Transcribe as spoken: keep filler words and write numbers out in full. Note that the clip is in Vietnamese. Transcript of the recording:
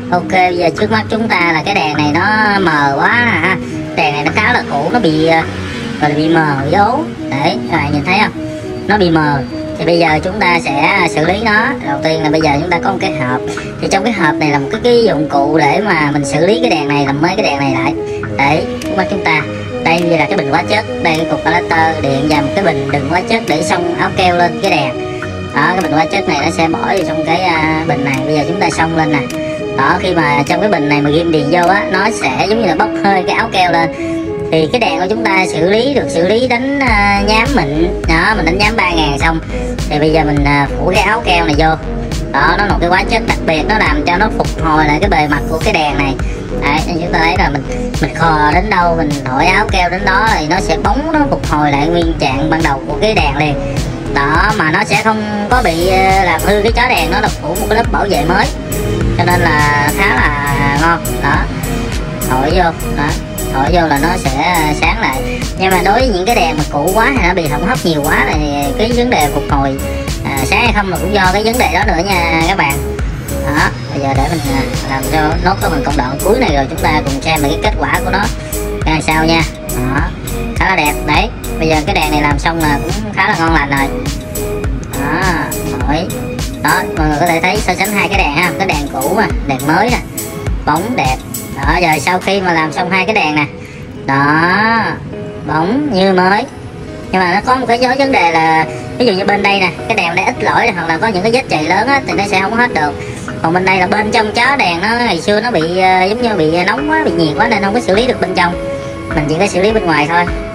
Ok, bây giờ trước mắt chúng ta là cái đèn này nó mờ quá ha. Đèn này nó khá là cũ, nó bị gọi là bị mờ dấu. Đấy, các bạn nhìn thấy không? Nó bị mờ. Thì bây giờ chúng ta sẽ xử lý nó. Đầu tiên là bây giờ chúng ta có một cái hộp. Thì trong cái hộp này là một cái, cái dụng cụ để mà mình xử lý cái đèn này, làm mới cái đèn này lại. Đấy, trước mắt chúng ta. Đây là cái bình hóa chất, đây cái cục adapter điện và một cái bình đựng hóa chất để xông áo keo lên cái đèn. Đó, cái bình hóa chất này nó sẽ bỏ vào trong cái uh, bình này. Bây giờ chúng ta xông lên nè. Đó, khi mà trong cái bình này mà ghim điện vô á, nó sẽ giống như là bốc hơi cái áo keo lên. Thì cái đèn của chúng ta xử lý được xử lý đánh uh, nhám mịn. Đó, mình đánh nhám ba ngàn xong thì bây giờ mình uh, phủ cái áo keo này vô. Đó, nó là một cái hóa chất đặc biệt, nó làm cho nó phục hồi lại cái bề mặt của cái đèn này. Đấy, chúng ta thấy là mình mình khò đến đâu, mình thổi áo keo đến đó thì nó sẽ bóng, nó phục hồi lại nguyên trạng ban đầu của cái đèn liền. Đó, mà nó sẽ không có bị uh, làm hư cái chó đèn, nó được phủ một cái lớp bảo vệ mới, cho nên là khá là ngon. Đó, thổi vô, đó, thổi vô là nó sẽ sáng lại. Nhưng mà đối với những cái đèn mà cũ quá hay nó bị hỏng hóc nhiều quá thì cái vấn đề phục hồi à, sáng hay không là cũng do cái vấn đề đó nữa nha các bạn. Đó, bây giờ để mình làm cho nốt cái phần công đoạn cuối này rồi chúng ta cùng xem về cái kết quả của nó ra sao nha. Đó, khá là đẹp. Đấy, bây giờ cái đèn này làm xong là cũng khá là ngon lành rồi. Đó, thổi. Đó, mọi người có thể thấy so sánh hai cái đèn ha, cái đèn cũ mà đèn mới nè, bóng đẹp. Đó, giờ sau khi mà làm xong hai cái đèn nè, đó, bóng như mới. Nhưng mà nó có một cái dấu vấn đề là ví dụ như bên đây nè, cái đèn này ít lỗi hoặc là có những cái vết chày lớn á thì nó sẽ không hết được. Còn bên đây là bên trong chó đèn nó ngày xưa nó bị uh, giống như bị nóng quá, bị nhiệt quá nên không có xử lý được bên trong, mình chỉ có xử lý bên ngoài thôi.